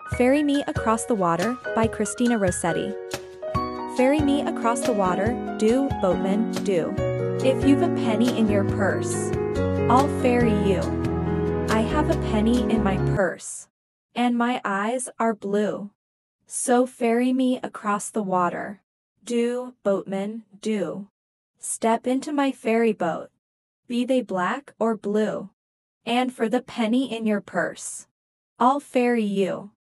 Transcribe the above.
Ferry Me Across the Water by Christina Rossetti. Ferry me across the water, do, boatman, do. If you've a penny in your purse, I'll ferry you. I have a penny in my purse, and my eyes are blue. So ferry me across the water, do, boatman, do. Step into my ferry boat, be they black or blue, and for the penny in your purse, I'll ferry you.